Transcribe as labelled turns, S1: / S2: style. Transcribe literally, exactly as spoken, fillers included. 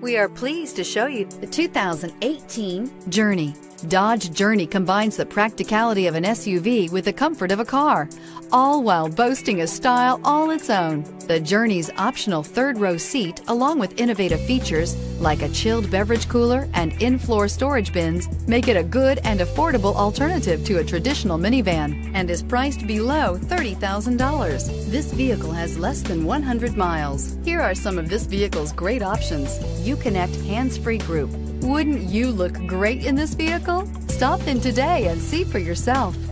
S1: We are pleased to show you
S2: The two thousand eighteen Journey. Dodge Journey combines the practicality of an S U V with the comfort of a car, all while boasting a style all its own. The Journey's optional third-row seat, along with innovative features like a chilled beverage cooler and in-floor storage bins, make it a good and affordable alternative to a traditional minivan and is priced below thirty thousand dollars. This vehicle has less than one hundred miles. Here are some of this vehicle's great options: UCONNECT hands-free group. Wouldn't you look great in this vehicle? Stop in today and see for yourself.